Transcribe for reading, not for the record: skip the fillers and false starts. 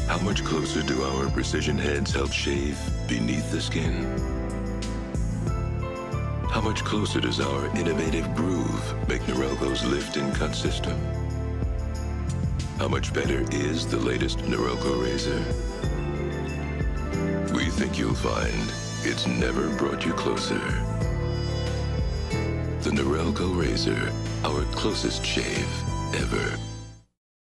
How much closer do our precision heads help shave beneath the skin? How much closer does our innovative groove make Norelco's lift and cut system? How much better is the latest Norelco razor? We think you'll find it's never brought you closer. The Norelco razor, our closest shave ever.